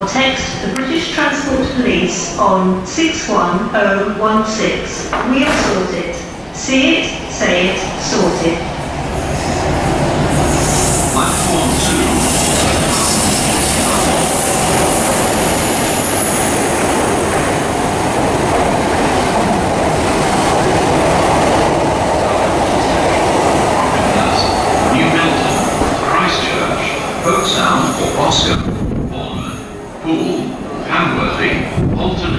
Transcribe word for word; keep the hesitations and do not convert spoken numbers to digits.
Text the British Transport Police on six one oh one six. We'll sort it. See it, say it, sorted. Platform two. New Milton, Christchurch, Folkestone or Oscar, Bournemouth, Poole, Hamworthy, Bolton